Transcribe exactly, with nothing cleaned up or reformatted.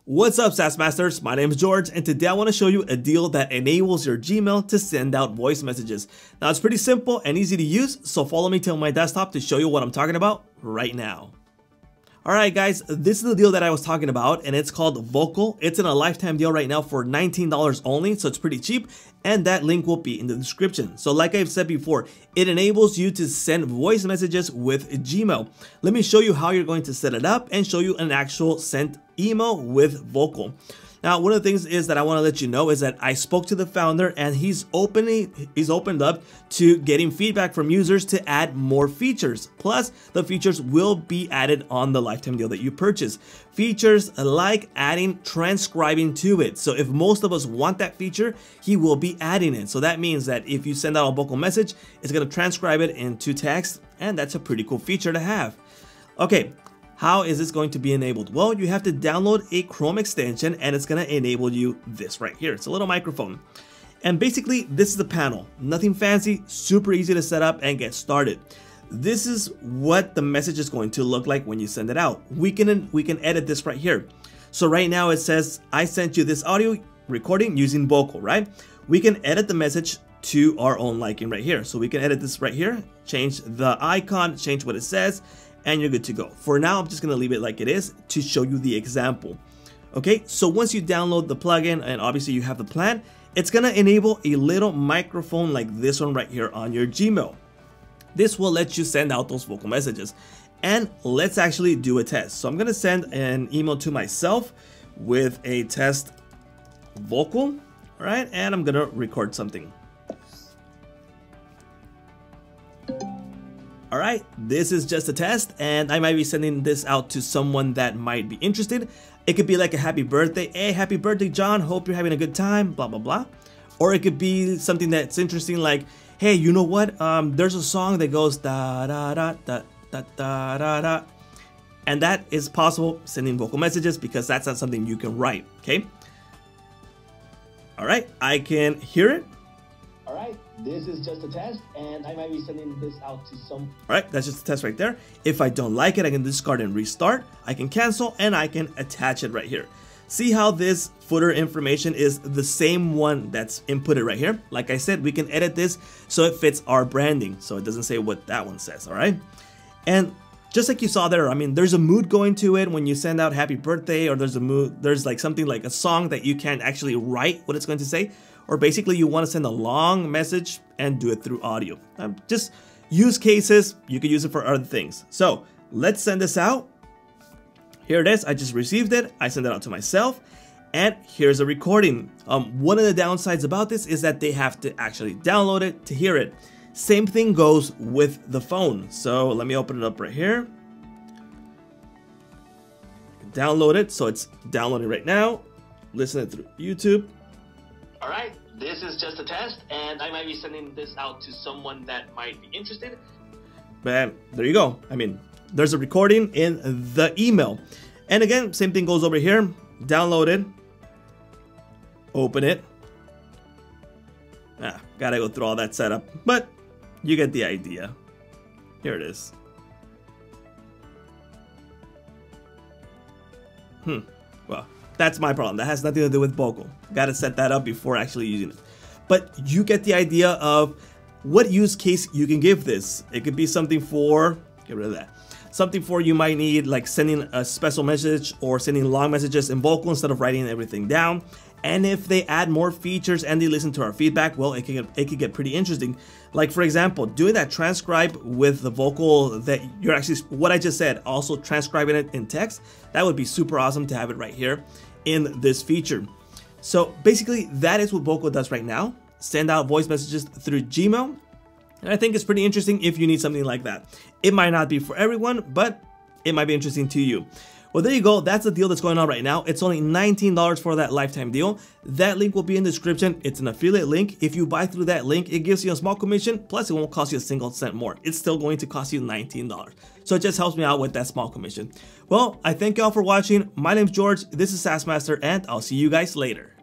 What's up, SaaS Masters? My name is George, and today I want to show you a deal that enables your Gmail to send out voice messages. Now, it's pretty simple and easy to use, so follow me to my desktop to show you what I'm talking about right now. Alright guys, this is the deal that I was talking about, and it's called Vocal. It's in a lifetime deal right now for nineteen dollars only, so it's pretty cheap, and that link will be in the description. So like I've said before, it enables you to send voice messages with Gmail. Let me show you how you're going to set it up and show you an actual sent email with Vocal. Now, one of the things is that I want to let you know is that I spoke to the founder, and he's opening, he's opened up to getting feedback from users to add more features. Plus, the features will be added on the lifetime deal that you purchase. Features like adding transcribing to it. So if most of us want that feature, he will be adding it. So that means that if you send out a vocal message, it's going to transcribe it into text, and that's a pretty cool feature to have. Okay. How is this going to be enabled? Well, you have to download a Chrome extension, and it's going to enable you this right here. It's a little microphone. And basically, this is the panel. Nothing fancy, super easy to set up and get started. This is what the message is going to look like when you send it out. We can, we can edit this right here. So right now it says, I sent you this audio recording using Vocal, right? We can edit the message to our own liking right here. So we can edit this right here, change the icon, change what it says, and you're good to go. For now, I'm just gonna leave it like it is to show you the example. Okay, so once you download the plugin, and obviously you have the plan, it's gonna enable a little microphone like this one right here on your Gmail. This will let you send out those vocal messages. And let's actually do a test. So I'm gonna send an email to myself with a test vocal, all right? And I'm gonna record something. Alright, this is just a test, and I might be sending this out to someone that might be interested. It could be like a happy birthday. Hey, happy birthday, John. Hope you're having a good time, blah, blah, blah. Or it could be something that's interesting like, hey, you know what? Um, there's a song that goes da da da da da da da da. And that is possible sending vocal messages because that's not something you can write, okay? Alright, I can hear it. Alright, this is just a test, and I might be sending this out to some... Alright, that's just a test right there. If I don't like it, I can discard and restart. I can cancel, and I can attach it right here. See how this footer information is the same one that's inputted right here? Like I said, we can edit this so it fits our branding, so it doesn't say what that one says, alright? And just like you saw there, I mean, there's a mood going to it when you send out happy birthday, or there's a mood, there's like something like a song that you can't actually write what it's going to say. Or basically you want to send a long message and do it through audio. Um, just use cases, you can use it for other things. So let's send this out. Here it is, I just received it, I send it out to myself, and here's a recording. Um, one of the downsides about this is that they have to actually download it to hear it. Same thing goes with the phone. So let me open it up right here. Download it, so it's downloading right now. Listen it through YouTube. Alright, this is just a test, and I might be sending this out to someone that might be interested. Bam, there you go. I mean, there's a recording in the email. And again, same thing goes over here. Download it. Open it. Ah, gotta go through all that setup, but you get the idea. Here it is. Hmm, well. That's my problem. That has nothing to do with Vocal. Got to set that up before actually using it. But you get the idea of what use case you can give this. It could be something for, get rid of that. Something for you might need like sending a special message or sending long messages in Vocal instead of writing everything down. And if they add more features and they listen to our feedback, well, it can get, it can get pretty interesting. Like for example, doing that transcribe with the vocal that you're actually, what I just said, also transcribing it in text, that would be super awesome to have it right here in this feature. So basically that is what Vocal does right now. Send out voice messages through Gmail. And I think it's pretty interesting if you need something like that. It might not be for everyone, but it might be interesting to you. Well, there you go. That's the deal that's going on right now. It's only nineteen dollars for that lifetime deal. That link will be in the description. It's an affiliate link. If you buy through that link, it gives you a small commission, plus it won't cost you a single cent more. It's still going to cost you nineteen dollars. So it just helps me out with that small commission. Well, I thank y'all for watching. My name's George. This is SaaS Master, and I'll see you guys later.